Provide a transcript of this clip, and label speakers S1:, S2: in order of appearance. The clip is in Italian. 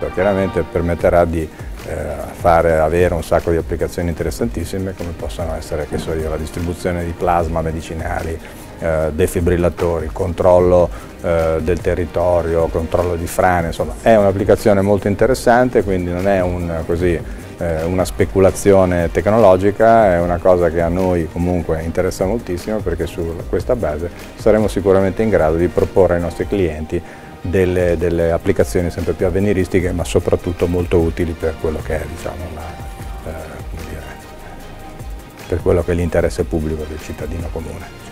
S1: chiaramente permetterà di avere un sacco di applicazioni interessantissime, come possono essere, che so io, la distribuzione di plasma medicinali, defibrillatori, controllo del territorio, controllo di frane, insomma è un'applicazione molto interessante, quindi non è una speculazione tecnologica, è una cosa che a noi comunque interessa moltissimo, perché su questa base saremo sicuramente in grado di proporre ai nostri clienti delle applicazioni sempre più avveniristiche, ma soprattutto molto utili per quello che è, diciamo, per quello che è l'interesse pubblico del cittadino comune.